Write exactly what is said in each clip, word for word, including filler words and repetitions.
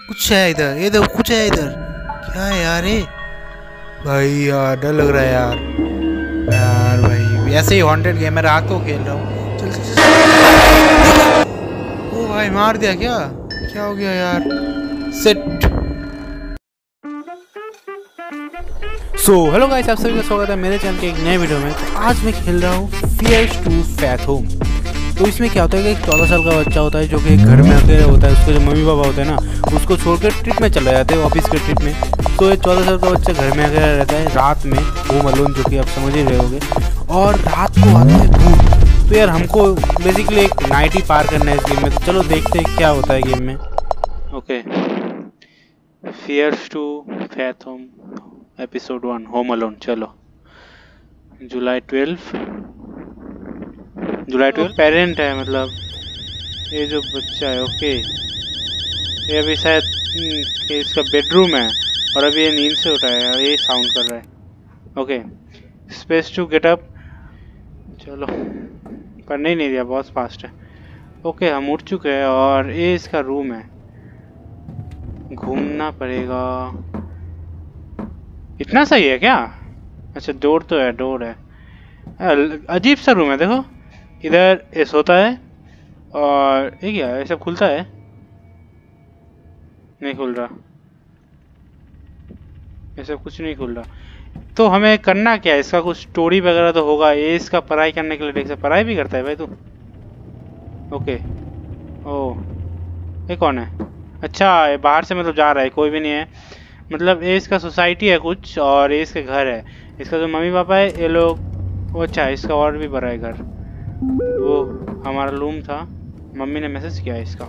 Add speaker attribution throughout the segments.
Speaker 1: कुछ है इधर, ये देखो कुछ है इधर। क्या है यार ये? भाई यार डर लग रहा है यार। यार भाई ऐसे ही हॉन्टेड गेम है, रात को खेल रहा हूँ। चल चल चल। ओ भाई मार दिया क्या? क्या हो गया यार? सेट। सो हेलो गाइस, आप सभी का स्वागत है मेरे चैनल के एक नए वीडियो में। तो आज मैं खेल रहा हूँ फियर्स टू फैथोम। तो इसमें क्या होता है कि एक चौदह साल का बच्चा होता है जो कि एक घर में अकेले होता है। उसके जो मम्मी पापा होते हैं ना, उसको छोड़कर ट्रिप में चले जाते हैं, ऑफिस के ट्रिप में। तो ये चौदह साल का बच्चा घर में अकेला रहता है रात में, होम अलोन, जो कि आप समझ ही रहे होगे। और रात को आता है भूत। तो यार हमको बेसिकली एक नाइट ही पार करना है इस गेम में। तो चलो देखते हैं क्या होता है गेम में। Okay, fears to fathom episode one, home alone. चलो July twelve July twelve parent है, मतलब ये जो बच्चा है। ओके, ये अभी शायद इसका बेडरूम है और अभी ये नींद से उठा है और ये साउंड कर रहा है। Okay, space to get up. चलो, करने ही नहीं दिया, बहुत फास्ट है। ओके, हम उठ चुके हैं और ये इसका रूम है। घूमना पड़ेगा। इतना सही है क्या? अच्छा, डोर तो है, डोर है। अजीब सा रूम है, देखो इधर ये सोता है और ये क्या है, ये सब खुलता है? नहीं खुल रहा, ये सब कुछ नहीं खुल रहा। तो हमें करना क्या है? इसका कुछ स्टोरी वगैरह तो होगा। ये इसका पढ़ाई करने के लिए, देख से पढ़ाई भी करता है भाई तू। ओके, ओह ये कौन है? अच्छा, ये बाहर से मतलब जा रहा है, कोई भी नहीं है। मतलब ये इसका सोसाइटी है कुछ, और ये इसके घर है। इसका जो मम्मी पापा है ये लोग। अच्छा, इसका और भी बड़ा है घर। वो हमारा रूम था, मम्मी ने मैसेज किया इसका।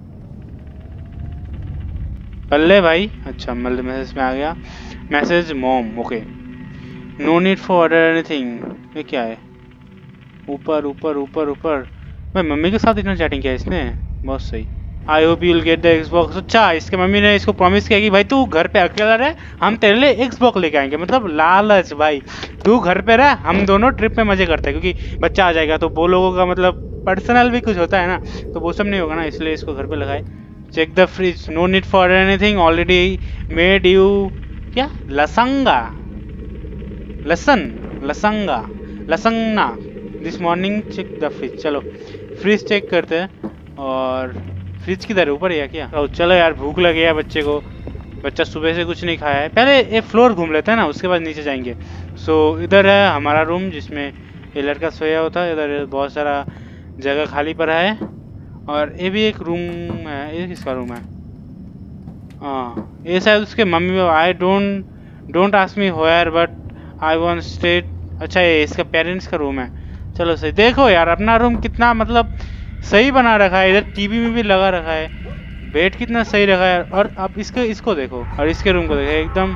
Speaker 1: पल्ले भाई, अच्छा मतलब मैसेज में आ गया। Message mom. Okay, no need for order anything. ये क्या है? ऊपर ऊपर ऊपर ऊपर। भाई मम्मी के साथ इतना चैटिंग किया इसने, बहुत सही। I hope you will get the Xbox. अच्छा, इसके मम्मी ने इसको प्रॉमिस किया कि भाई तू घर पे अकेला रहे, हम तेरे लिए एक्सबॉक्स लेके आएंगे। मतलब लालच भाई, तू घर पे रह, हम दोनों ट्रिप में मजे करते हैं। क्योंकि बच्चा आ जाएगा तो वो लोगों का मतलब पर्सनल भी कुछ होता है ना, तो वो सब नहीं होगा ना, इसलिए इसको घर पे लगाए। Check the fridge, no need for anything, already made you क्या लसंगा लसन lasagna lasagna this morning. Check the fridge. चलो फ्रिज चेक करते हैं। और फ्रिज किधर है, ऊपर है क्या? ओ, चलो यार भूख लगी है बच्चे को। बच्चा सुबह से कुछ नहीं खाया है। पहले ये फ्लोर घूम लेते हैं ना, उसके बाद नीचे जाएंगे। सो so, इधर है हमारा रूम जिसमें ये लड़का सोया होता है। इधर बहुत सारा जगह खाली पड़ा है। और ये भी एक रूम है। ये किसका रूम है? हाँ, ये शायद उसके मम्मी। I don't don't ask me where but I want stay. अच्छा, ये इसका पेरेंट्स का रूम है। चलो सही। देखो यार अपना रूम कितना मतलब सही बना रखा है। इधर टीवी में भी लगा रखा है, बेड कितना सही रखा है। और आप इसके इसको देखो और इसके रूम को देखो, एकदम।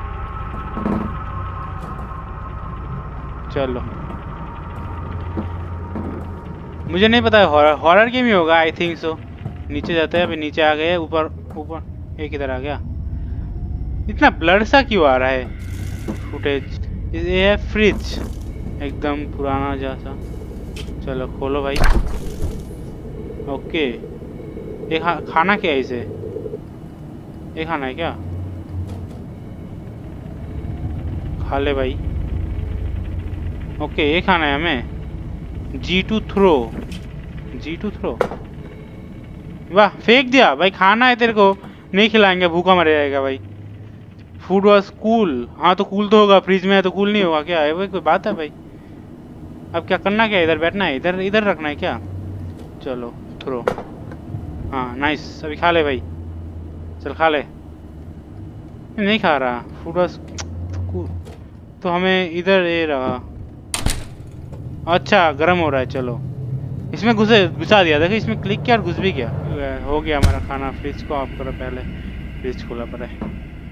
Speaker 1: चलो, मुझे नहीं पता, हॉरर हॉरर गेम ही होगा, आई थिंक सो। नीचे जाते हैं, अभी नीचे आ गए। ऊपर ऊपर एक इधर आ गया। इतना ब्लर सा क्यों आ रहा है फुटेज? ये है फ्रिज, एकदम पुराना जैसा। चलो खोलो भाई। ओके, ये खा, खाना क्या है इसे? ये खाना है क्या? खा ले भाई। ओके, ये खाना है हमें। G to throw, G to throw. वाह, फेंक दिया भाई। खाना है तेरे को, नहीं खिलाएंगे, भूखा मर जाएगा भाई। Food was cool. हाँ तो कूल तो होगा, फ्रिज में है तो कूल नहीं होगा क्या? है भाई, कोई बात है भाई? अब क्या करना, क्या इधर बैठना है? इधर इधर रखना है क्या? चलो थ्रो। हाँ नाइस, अभी खा ले भाई। चल खा ले। नहीं खा रहा, फूड वॉज। तो हमें इधर ये रहा। अच्छा, गर्म हो रहा है। चलो इसमें घुसे घुसा दिया। देखो इसमें क्लिक किया और घुस भी गया। हो गया हमारा खाना। फ्रिज को ऑफ करो पहले, फ्रिज खुला पड़ा है।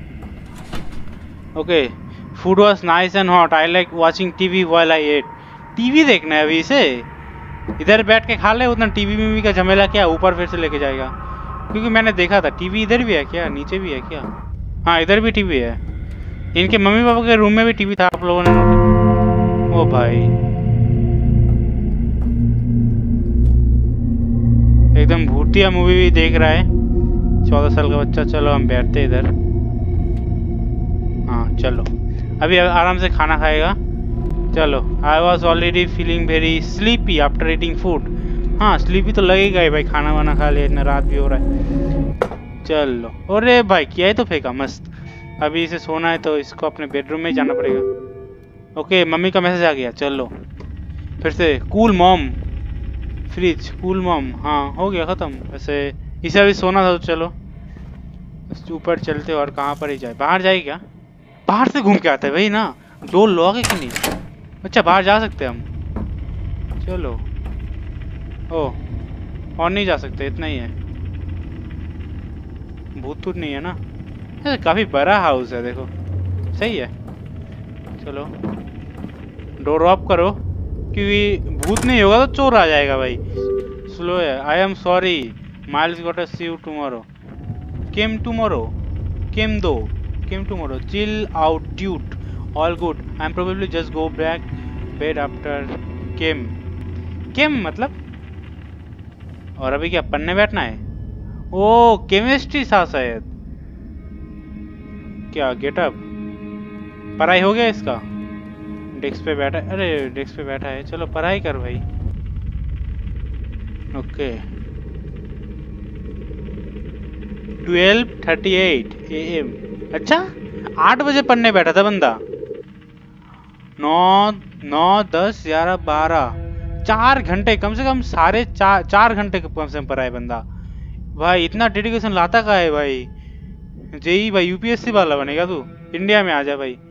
Speaker 1: Okay, food was nice and hot. I like watching TV while I ate. TV देखना है अभी इसे? इधर बैठ के खा ले, उतना टीवी वीवी का झमेला क्या, ऊपर फिर से लेके जाएगा? क्योंकि मैंने देखा था टीवी इधर भी है क्या, नीचे भी है क्या? हाँ इधर भी टीवी है। इनके मम्मी पापा के रूम में भी टीवी था, आप लोगों ने नोटिस? ओ भाई, एकदम भूतिया मूवी भी देख रहा है। चौदह साल का बच्चा। चलो हम बैठते इधर। हाँ चलो, अभी आराम से खाना खाएगा। चलो, I was already feeling very sleepy after eating food. हाँ स्लीपी तो लगेगा ही भाई, खाना वाना खा लिया, इतना रात भी हो रहा है। चलो, अरे भाई किया है तो फेंका, मस्त। अभी इसे सोना है तो इसको अपने बेडरूम में ही जाना पड़ेगा। ओके, मम्मी का मैसेज आ गया। चलो फिर से, cool mom fridge, cool mom. हाँ हो गया ख़त्म। वैसे इसे अभी सोना था तो चलो ऊपर चलते। और कहाँ पर ही जाए, बाहर जाए क्या? बाहर से घूम के आते हैं भाई ना, डोर लॉक है कि नहीं? अच्छा बाहर जा सकते हैं हम। चलो, ओ और नहीं जा सकते, इतना ही है। भूत तो नहीं है ना? ऐसे काफी बड़ा हाउस है देखो, सही है। चलो डोर ऑफ करो, क्योंकि भूत नहीं होगा तो चोर आ जाएगा भाई। स्लो है। I am sorry, miles got see you tomorrow. Cam tomorrow, Cam though, Cam tomorrow. Chill out dude, all good. I am probably just go back bed after Cam. Cam मतलब, और अभी क्या पढ़ने बैठना है? ओ केमिस्ट्री था शायद। क्या गेटअप, पढ़ाई हो गया इसका? डेस्क पे बैठा, अरे डेस्क पे बैठा है। चलो पढ़ाई कर भाई। Okay, twelve thirty at A M. अच्छा आठ बजे पढ़ने बैठा था बंदा। नौ नौ दस ग्यारह बारह, चार घंटे कम से कम, सारे चार चार घंटे कम से कम पढ़ा है बंदा। भाई इतना डेडिकेशन लाता का है भाई। जेई भाई यूपीएससी वाला बनेगा तू, इंडिया में आ जा भाई।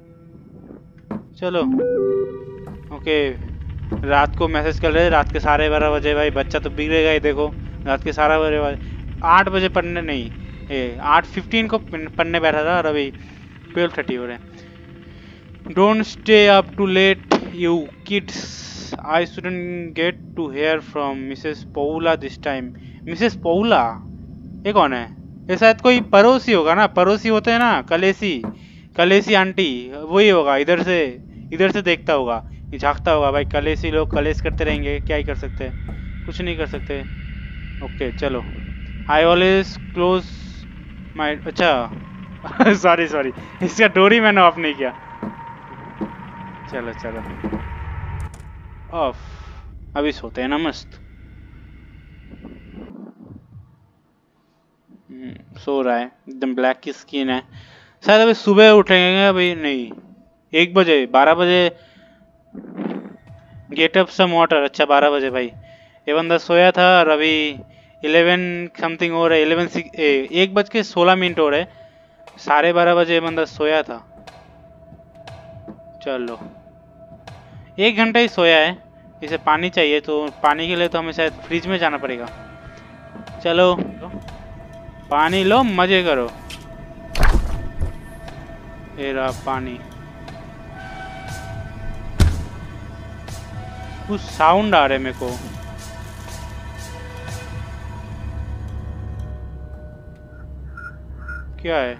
Speaker 1: चलो ओके, रात को मैसेज कर रहे, रात के साढ़े बारह बजे। भाई बच्चा तो बिगड़ेगा ही, देखो रात के सारा बजे, आठ बजे पढ़ने नहीं, ए आठ फिफ्टीन को पढ़ने बैठा था और अभी ट्वेल्व थर्टी हो रहे हैं। Don't stay up too late you kids, I shouldn't get to hear from Mrs Paula this time. Mrs Paula ये कौन है? ये शायद कोई पड़ोसी होगा ना, पड़ोसी होते हैं ना, कलेसी, कलेसी आंटी, वही होगा। इधर से इधर से देखता होगा, झांकता होगा भाई। कलेसी लोग कलेस करते रहेंगे, क्या ही कर सकते हैं, कुछ नहीं कर सकते। ओके चलो, आई ऑलवेज क्लोज माई, अच्छा सॉरी सॉरी, इसका डोर ही मैंने ऑफ नहीं किया। चलो चलो ऑफ, अभी सोते हैं ना मस्त। सो रहा है, एकदम ब्लैक की स्किन है। शायद अभी सुबह उठेंगे, अभी नहीं, एक बजे बारह बजे गेट अप सम वाटर। अच्छा बारह बजे भाई, ये बंदा सोया था और अभी इलेवन समथिंग हो रहा है, इलेवन एक बज के सोलह मिनट हो रहे, साढ़े बारह बजे ये बंदा सोया था। चलो एक घंटा ही सोया है, इसे पानी चाहिए, तो पानी के लिए तो हमें शायद फ्रिज में जाना पड़ेगा। चलो पानी लो, मजे करो। ये रहा पानी। कुछ साउंड आ रहे मेरे को। क्या है?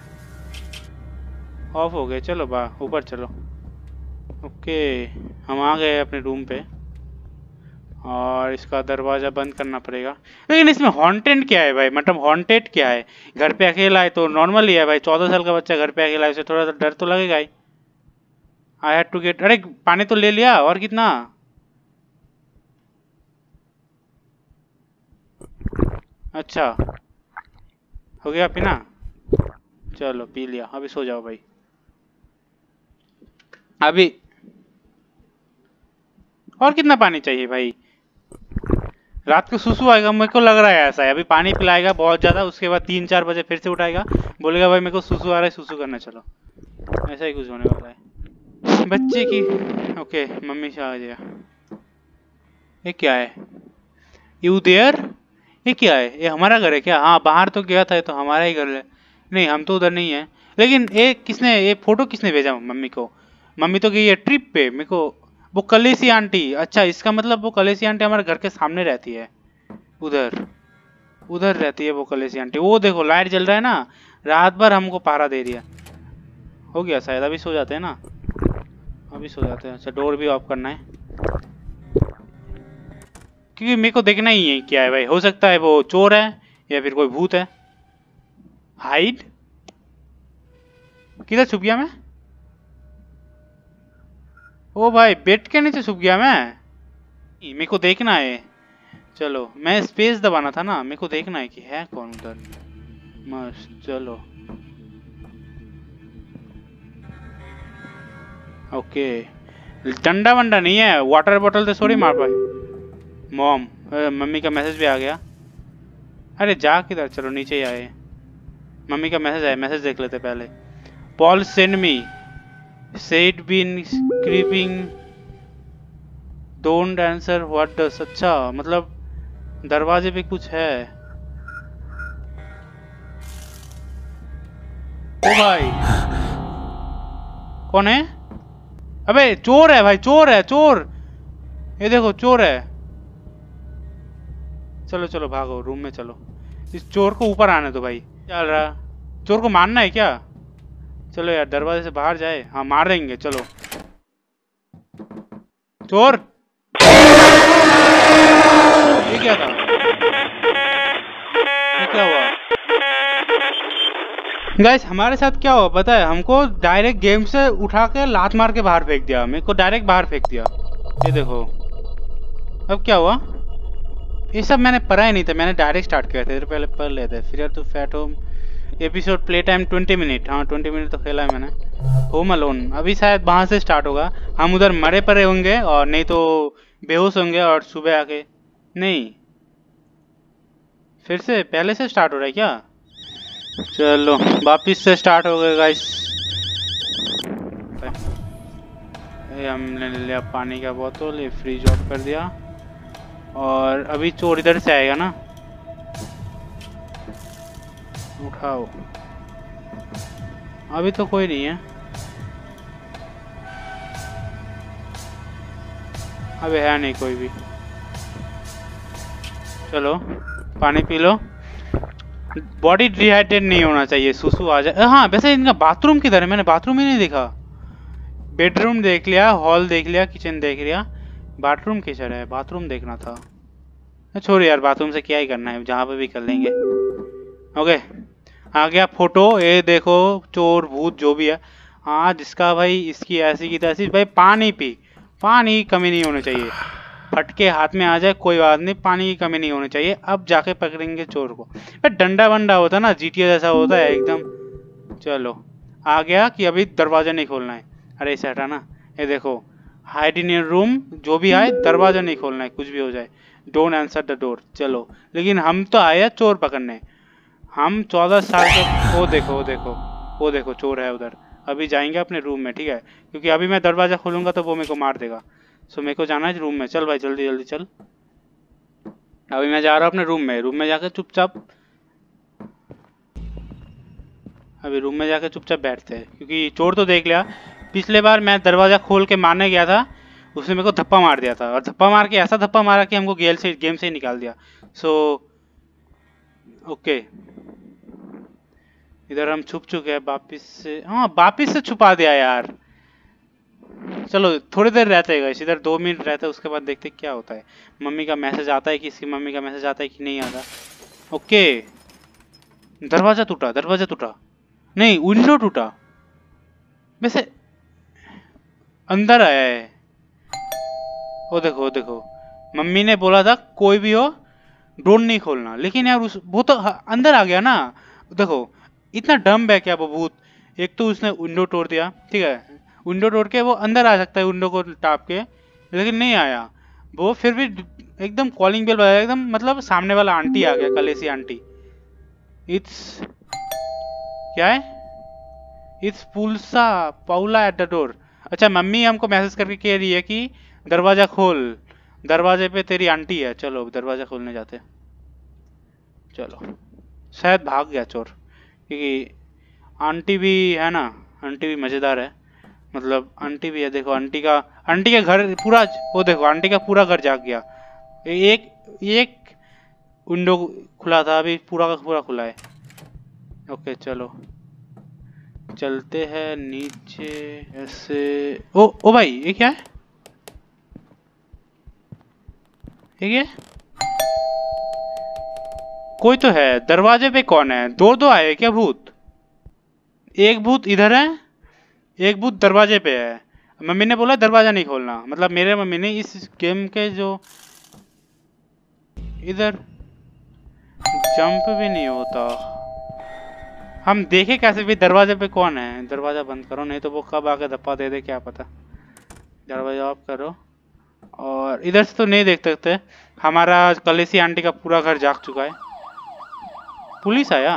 Speaker 1: ऑफ हो गए। चलो बा ऊपर चलो। ओके हम आ गए अपने रूम पे, और इसका दरवाजा बंद करना पड़ेगा। लेकिन इसमें हॉन्टेड क्या है भाई, मतलब हॉन्टेड क्या है? घर पे अकेला है तो नॉर्मल ही है भाई, चौदह साल का बच्चा घर पे अकेला है, उसे थोड़ा सा डर तो लगेगा ही। आई हैड टू गेट, अरे पानी तो ले लिया, और कितना? अच्छा हो गया पीना, चलो पी लिया। अभी सो जाओ भाई। अभी और कितना पानी चाहिए भाई? रात को सुसु आएगा, मेरे को लग रहा है ऐसा है। अभी पानी पिलाएगा बहुत ज्यादा, उसके बाद तीन चार बजे फिर से उठाएगा, बोलेगा भाई मेरे को सुसु आ रहा है, सुसु करना चलो। ऐसा ही कुछ होने वाला है बच्चे की। ओके मम्मी से आ गया। ये क्या है? यू देयर, ये क्या है? ये हमारा घर है क्या? हाँ बाहर तो गया था, ये तो हमारा ही घर है। नहीं हम तो उधर नहीं है। लेकिन ये किसने, ये फोटो किसने भेजा मम्मी को? मम्मी तो गई है ट्रिप पे। मेरे को वो कलेसी आंटी, अच्छा इसका मतलब वो कलेसी आंटी हमारे घर के सामने रहती है, उधर उधर रहती है वो कलेसी आंटी। वो देखो लाइट जल रहा है ना, रात भर हमको पहरा दे रही है। हो गया शायद, अभी सो जाते हैं ना, अभी सो जाते हैं। अच्छा डोर भी ऑफ करना है, क्योंकि मेरे को देखना ही है क्या है भाई। हो सकता है वो चोर है या फिर कोई भूत है, हाइड? किधर छुप गया मैं? ओ भाई बेड के नीचे छुप गया मैं। मेरे को देखना है। चलो मैं स्पेस दबाना था ना, मेरे को देखना है कि है कौन उधर। मस्त चलो। ओके डंडा वंडा नहीं है, वाटर बॉटल से थोड़ी मार पाए। मॉम मम्मी का मैसेज भी आ गया। अरे जा किधर, चलो नीचे ही आए। मम्मी का मैसेज आया, मैसेज देख लेते पहले। Paul send me said been creeping don't answer what does. अच्छा मतलब दरवाजे पे कुछ है। ओ भाई कौन है? अबे चोर है भाई, चोर है चोर। ये देखो चोर है। चलो चलो भागो रूम में चलो। इस चोर को ऊपर आने दो भाई। चल रहा चोर को मारना है क्या? चलो यार दरवाजे से बाहर जाए। हाँ मार देंगे चलो। चोर ये क्या था? ये क्या हुआ? गाइस हमारे साथ क्या हुआ पता है? हमको डायरेक्ट गेम से उठा के लात मार के बाहर फेंक दिया। मेरे को डायरेक्ट बाहर फेंक दिया। ये देखो अब क्या हुआ। ये सब मैंने पढ़ा ही नहीं था, मैंने डायरेक्ट स्टार्ट किया था। पहले पढ़ लेते। फिर तो fat home episode play time twenty minute. हाँ ट्वेंटी मिनट तो खेला है मैंने। होम अलोन अभी शायद वहां से स्टार्ट होगा। हम उधर मरे पड़े होंगे और नहीं तो बेहोश होंगे और सुबह आके। नहीं फिर से पहले से स्टार्ट हो रहा है क्या? चलो वापिस से स्टार्ट हो गए गाइस। हमने ले लिया पानी का बोतल, ये फ्रिज ऑफ कर दिया। और अभी चोर इधर से आएगा ना। उठाओ। अभी तो कोई नहीं है। अबे है नहीं कोई भी। चलो पानी पी लो। बॉडी डिहाइड्रेट नहीं होना चाहिए, सुसु आ जाए। हाँ वैसे इनका बाथरूम किधर है? मैंने बाथरूम ही नहीं देखा। बेडरूम देख लिया, हॉल देख लिया, किचन देख लिया, बाथरूम किधर है? बाथरूम देखना था। छोड़ यार बाथरूम से क्या ही करना है, जहाँ पे भी कर लेंगे। ओके आ गया फोटो। ये देखो चोर भूत जो भी है। हाँ जिसका भाई इसकी ऐसी की तैसी। भाई पानी पी, पानी की कमी नहीं होनी चाहिए। फटके हाथ में आ जाए कोई बात नहीं, पानी की कमी नहीं होनी चाहिए। अब जाके पकड़ेंगे चोर को। भाई डंडा वंडा होता ना, जीटीए जैसा होता है एकदम। चलो आ गया कि अभी दरवाजा नहीं खोलना है। अरे इसे हटा ना। ये देखो हाइड इन योर रूम, जो भी आए दरवाजा नहीं खोलना है, कुछ भी हो जाए। Don't answer the door. चलो लेकिन हम तो आए हैं चोर पकड़ने। हम चौदह साल के। वो देखो वो देखो वो देखो चोर है उधर। अभी जाएंगे अपने रूम में ठीक है, क्योंकि अभी मैं दरवाजा खोलूंगा तो वो मेरे को मार देगा। सो मेरे को जाना है रूम में। चल भाई जल्दी जल्दी चल। अभी मैं जा रहा हूँ अपने रूम में। रूम में जाकर चुपचाप अभी रूम में जाकर चुपचाप बैठते हैं, क्योंकि चोर तो देख लिया। पिछले बार मैं दरवाजा खोल के मारने गया था, उसने मेरे को धप्पा मार दिया था। और धप्पा मार के ऐसा धप्पा मारा कि हमको गेल से गेम से ही निकाल दिया। सो ओके इधर हम छुप चुके हैं वापिस से। हाँ वापिस से छुपा दिया यार। चलो थोड़ी देर रहते हैं गाइस इधर, दो मिनट रहते हैं, उसके बाद देखते क्या होता है। मम्मी का मैसेज आता है कि इसकी मम्मी का मैसेज आता है कि नहीं आता। ओके दरवाजा टूटा, दरवाजा टूटा नहीं विंडो टूटा। वैसे अंदर आया है। वो देखो वो देखो मम्मी ने बोला था कोई भी हो डोर नहीं खोलना, लेकिन यार उस वो तो अंदर आ गया ना। देखो इतना डम है क्या वो भूत। एक तो उसने विंडो तोड़ दिया ठीक है, विंडो तोड़ के वो अंदर आ सकता है विंडो को टाप के, लेकिन नहीं आया वो। फिर भी एकदम कॉलिंग बेल बजाया एकदम, मतलब सामने वाला आंटी आ गया, कलेसी आंटी। इट्स क्या है? इट्स पुलसा पाउला एट द डोर। अच्छा मम्मी हमको मैसेज करके कह रही है कि दरवाजा खोल, दरवाजे पे तेरी आंटी है। चलो दरवाजा खोलने जाते। चलो शायद भाग गया चोर, क्योंकि आंटी भी है ना, आंटी भी मजेदार है। मतलब आंटी भी है। देखो आंटी का आंटी का घर पूरा, वो देखो आंटी का पूरा घर जाग गया। एक एक विंडो खुला था, अभी पूरा का पूरा खुला है। ओके चलो चलते हैं नीचे ऐसे। ओ ओ भाई ये क्या है? ये क्या है? कोई तो है दरवाजे पे। कौन है? दो दो आए क्या भूत? एक भूत इधर है, एक भूत दरवाजे पे है। मम्मी ने बोला दरवाजा नहीं खोलना, मतलब मेरे मम्मी ने इस गेम के जो इधर जंप भी नहीं होता। हम देखे कैसे भी दरवाजे पे कौन है। दरवाजा बंद करो, नहीं तो वो कब आके धप्पा दे दे क्या पता। दरवाजा ऑफ करो। और इधर से तो नहीं देख सकते, हमारा कलेसी आंटी का पूरा घर जाग चुका है। पुलिस आया?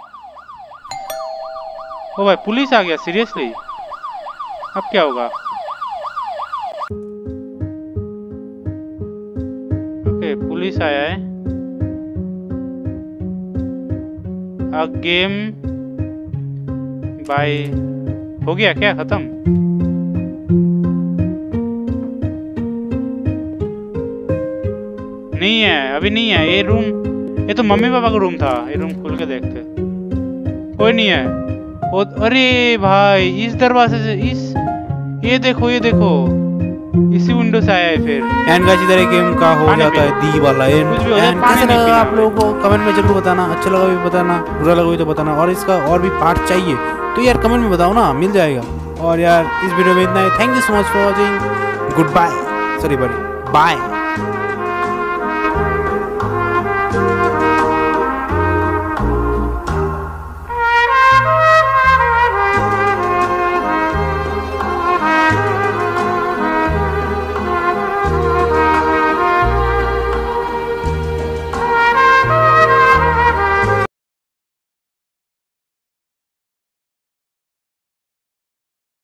Speaker 1: ओ भाई पुलिस आ गया सीरियसली? अब क्या होगा? ओके पुलिस आया है। अ गेम बाय हो गया क्या खत्म? नहीं है अभी नहीं है। ये रूम, ये तो मम्मी पापा का रूम था। ये रूम खोल के देखते, कोई नहीं है। ओ, अरे भाई इस दरवाजे से, इस ये देखो ये देखो इसी विंडो से आया है फिर।
Speaker 2: एंड गाइस इधर गेम का हो जाता है दी वाला एंड। कैसा लगा आप लोगों को कमेंट में जरूर बताना। अच्छा लगा भी बताना, बुरा लगा भी तो बताना। और इसका और भी पार्ट चाहिए तो यार कमेंट में बताओ ना, मिल जाएगा। और यार इस वीडियो में इतना ही। Thank you so much for watching. Goodbye, sorry bye bye.